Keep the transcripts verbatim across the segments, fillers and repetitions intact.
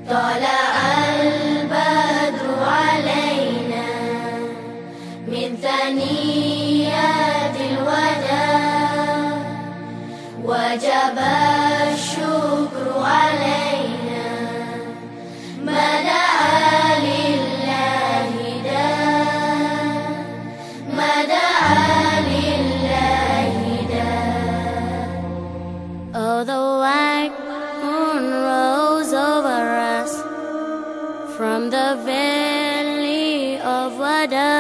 طلع البدر علينا من ثنيات الوداع وجب الشكر علينا ما دعا لله داع ما دعا لله داع. Oh, the white moon rose over us from the valley of Wada,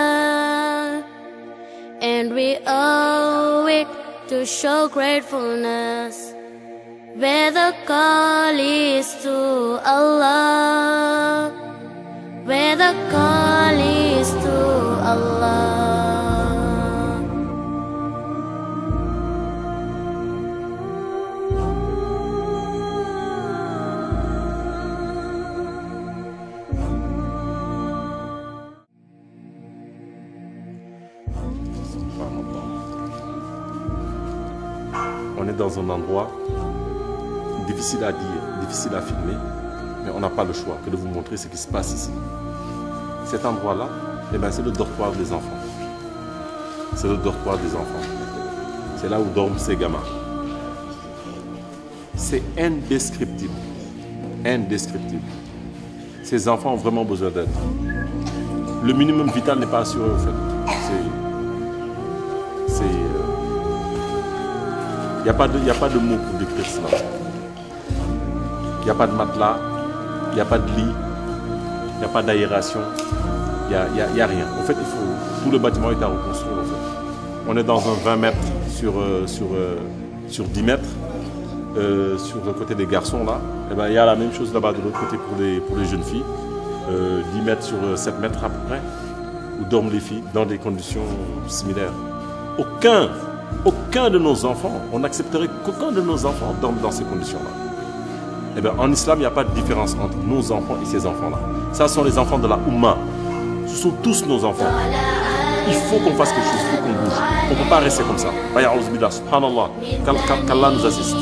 and we owe it to show gratefulness where the call is to Allah, where the call is to Allah. On est dans un endroit difficile à dire, difficile à filmer, mais on n'a pas le choix que de vous montrer ce qui se passe ici. Cet endroit-là, eh ben, c'est le dortoir des enfants. C'est le dortoir des enfants. C'est là où dorment ces gamins. C'est indescriptible. Indescriptible. Ces enfants ont vraiment besoin d'aide. Le minimum vital n'est pas assuré, au fait. C'est... Il n'y a, a pas de mots pour décrire cela. Il n'y a pas de matelas, il n'y a pas de lit, il n'y a pas d'aération, il n'y a, y a, y a rien. En fait, il faut, tout le bâtiment est à reconstruire. En fait. On est dans un vingt mètres sur, euh, sur, euh, sur dix mètres. Euh, sur le côté des garçons, là, et ben, il y a la même chose là-bas de l'autre côté pour les, pour les jeunes filles. Euh, dix mètres sur sept mètres à peu près, où dorment les filles dans des conditions similaires. Aucun Aucun de nos enfants, on n'accepterait qu'aucun de nos enfants dorme dans ces conditions-là. Eh bien, en islam, il n'y a pas de différence entre nos enfants et ces enfants-là. Ça sont les enfants de la Oumma. Ce sont tous nos enfants. Il faut qu'on fasse quelque chose, il faut qu'on bouge. On ne peut pas rester comme ça. Subhanallah, qu'Allah nous assiste.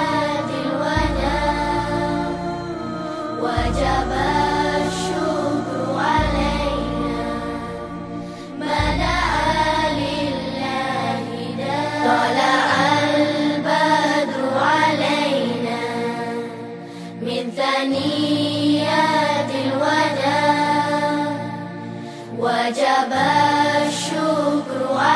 طلع البدر علينا من ثنيات الوداع وجب الشكر علينا